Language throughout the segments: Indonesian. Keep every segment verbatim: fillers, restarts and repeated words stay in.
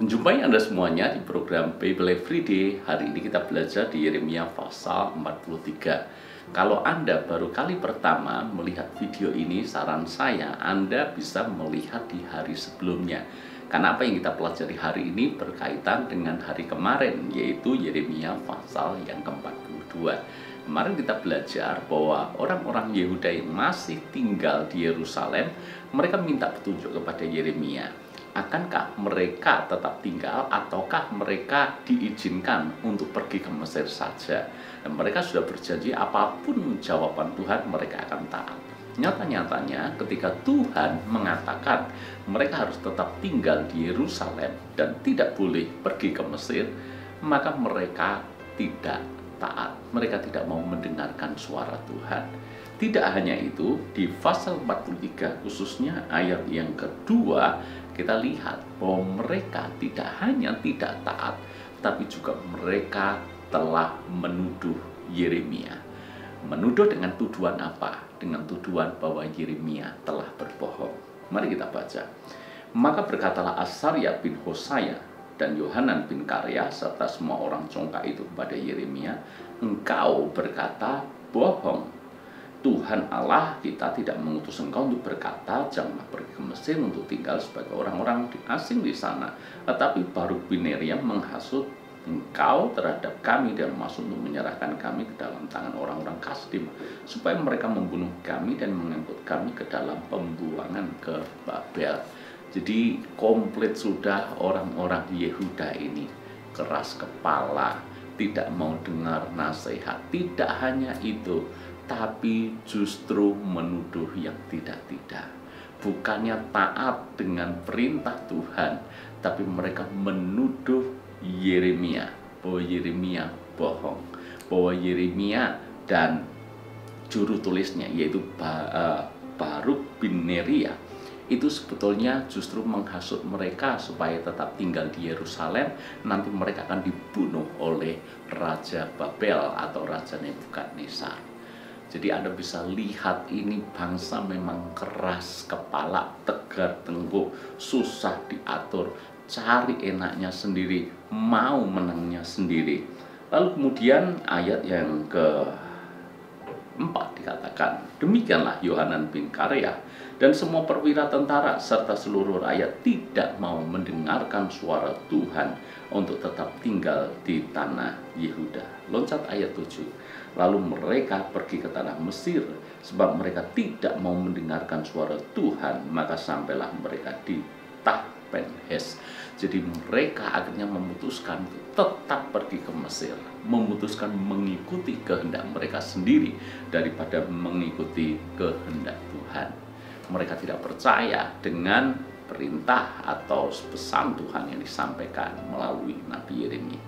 Menjumpai Anda semuanya di program Bible Everyday. Hari ini kita belajar di Yeremia pasal empat puluh tiga. Kalau Anda baru kali pertama melihat video ini, saran saya Anda bisa melihat di hari sebelumnya. Karena apa yang kita pelajari hari ini berkaitan dengan hari kemarin, yaitu Yeremia pasal yang ke empat puluh dua. Kemarin kita belajar bahwa orang-orang Yehuda yang masih tinggal di Yerusalem, mereka minta petunjuk kepada Yeremia. Akankah mereka tetap tinggal ataukah mereka diizinkan untuk pergi ke Mesir saja? Dan mereka sudah berjanji apapun jawaban Tuhan mereka akan taat. Nyata-nyatanya ketika Tuhan mengatakan mereka harus tetap tinggal di Yerusalem dan tidak boleh pergi ke Mesir, maka mereka tidak taat. Mereka tidak mau mendengarkan suara Tuhan. Tidak hanya itu, di pasal empat puluh tiga khususnya ayat yang kedua, kita lihat bahwa mereka tidak hanya tidak taat, tapi juga mereka telah menuduh Yeremia. Menuduh dengan tuduhan apa? Dengan tuduhan bahwa Yeremia telah berbohong. Mari kita baca. Maka berkatalah Asarya bin Hosaya dan Yohanan bin Karya serta semua orang congkak itu kepada Yeremia, engkau berkata bohong. Tuhan Allah kita tidak mengutus engkau untuk berkata janganlah pergi ke Mesir untuk tinggal sebagai orang-orang asing di sana, tetapi Baruk bin Neriam menghasut engkau terhadap kami dan maksud untuk menyerahkan kami ke dalam tangan orang-orang Kasdim supaya mereka membunuh kami dan mengangkut kami ke dalam pembuangan ke Babel. Jadi komplit sudah orang-orang Yehuda ini keras kepala, tidak mau dengar nasihat. Tidak hanya itu, tapi justru menuduh yang tidak-tidak. Bukannya taat dengan perintah Tuhan, tapi mereka menuduh Yeremia bahwa Yeremia bohong, bahwa Yeremia dan juru tulisnya yaitu Baruk bin Neria itu sebetulnya justru menghasut mereka supaya tetap tinggal di Yerusalem. Nanti mereka akan dibunuh oleh Raja Babel atau Raja Nebukadnezar. Jadi Anda bisa lihat ini bangsa memang keras kepala, tegar tengkuk, susah diatur, cari enaknya sendiri, mau menangnya sendiri. Lalu kemudian ayat yang keempat dikatakan, demikianlah Yohanan bin Karya dan semua perwira tentara serta seluruh rakyat tidak mau mendengarkan suara Tuhan untuk tetap tinggal di tanah Yehuda. Loncat ayat tujuh. Lalu mereka pergi ke tanah Mesir sebab mereka tidak mau mendengarkan suara Tuhan, maka sampailah mereka di Tahpenhes. Jadi mereka akhirnya memutuskan tetap pergi ke Mesir, memutuskan mengikuti kehendak mereka sendiri daripada mengikuti kehendak Tuhan. Mereka tidak percaya dengan perintah atau pesan Tuhan yang disampaikan melalui Nabi Yeremia.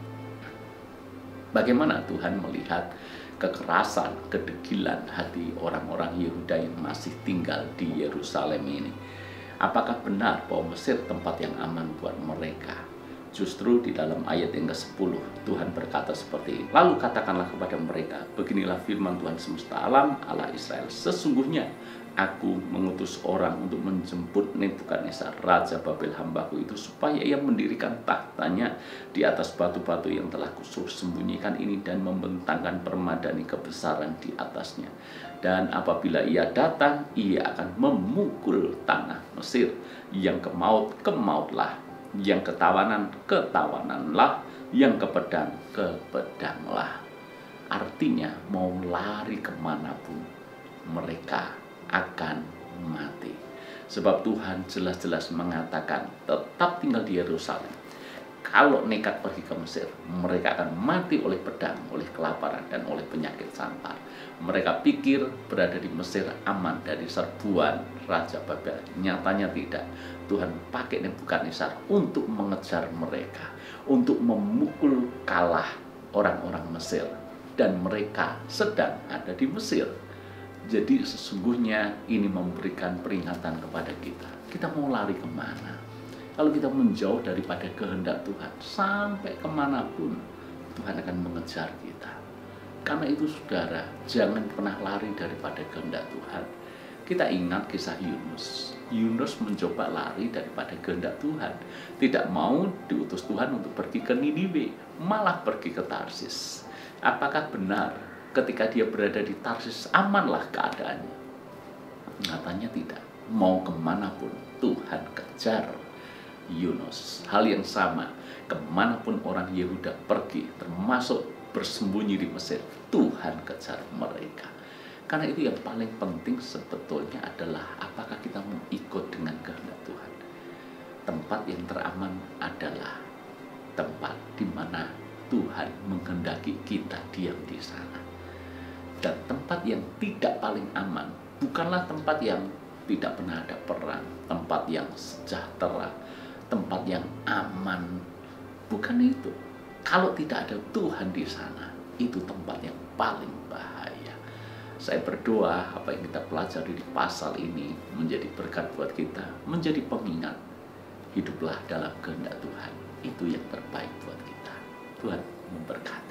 Bagaimana Tuhan melihat kekerasan, kedegilan hati orang-orang Yehuda yang masih tinggal di Yerusalem ini? Apakah benar bahwa Mesir tempat yang aman buat mereka? Justru di dalam ayat yang kesepuluh Tuhan berkata seperti ini. Lalu katakanlah kepada mereka, beginilah firman Tuhan semesta alam, Allah Israel. Sesungguhnya aku mengutus orang untuk menjemput Nebukadnezar, Raja Babel hambaku itu, supaya ia mendirikan tahtanya di atas batu-batu yang telah kusuruh sembunyikan ini dan membentangkan permadani kebesaran di atasnya. Dan apabila ia datang, ia akan memukul tanah Mesir, yang ke maut, ke mautlah, yang ketawanan, ketawananlah, yang ke pedang, ke pedanglah. Artinya mau lari kemanapun mereka akan mati. Sebab Tuhan jelas-jelas mengatakan tetap tinggal di Yerusalem. Kalau nekat pergi ke Mesir, mereka akan mati oleh pedang, oleh kelaparan, dan oleh penyakit sampar. Mereka pikir berada di Mesir aman dari serbuan Raja Babel. Nyatanya tidak. Tuhan pakai Nebukadnezar untuk mengejar mereka, untuk memukul kalah orang-orang Mesir. Dan mereka sedang ada di Mesir. Jadi sesungguhnya ini memberikan peringatan kepada kita. Kita mau lari kemana? Kalau kita menjauh daripada kehendak Tuhan, sampai kemanapun Tuhan akan mengejar kita. Karena itu saudara, jangan pernah lari daripada kehendak Tuhan. Kita ingat kisah Yunus. Yunus mencoba lari daripada kehendak Tuhan. Tidak mau diutus Tuhan untuk pergi ke Niniwe, malah pergi ke Tarsis. Apakah benar ketika dia berada di Tarsis amanlah keadaannya? Nyatanya tidak. Mau kemanapun Tuhan kejar Yunus. Hal yang sama, kemanapun orang Yehuda pergi, termasuk bersembunyi di Mesir, Tuhan kejar mereka. Karena itu yang paling penting sebetulnya adalah apakah kita mau ikut dengan kehendak Tuhan. Tempat yang teraman adalah tempat di mana Tuhan menghendaki kita diam di sana. Dan tempat yang tidak paling aman bukanlah tempat yang tidak pernah ada perang, tempat yang sejahtera, tempat yang aman. Bukan itu. Kalau tidak ada Tuhan di sana, itu tempat yang paling bahaya. Saya berdoa apa yang kita pelajari di pasal ini menjadi berkat buat kita, menjadi pengingat. Hiduplah dalam kehendak Tuhan. Itu yang terbaik buat kita. Tuhan memberkati.